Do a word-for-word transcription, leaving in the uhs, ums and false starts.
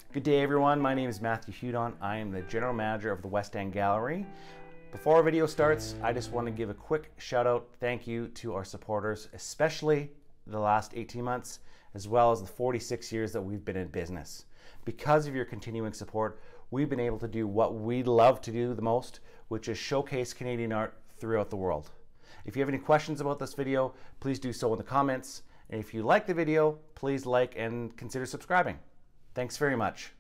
Good day everyone, my name is Matthew Hudon. I am the General Manager of the West End Gallery. Before our video starts, I just want to give a quick shout out, thank you to our supporters, especially the last eighteen months, as well as the forty-six years that we've been in business. Because of your continuing support, we've been able to do what we love to do the most, which is showcase Canadian art throughout the world. If you have any questions about this video, please do so in the comments. And if you like the video, please like and consider subscribing. Thanks very much.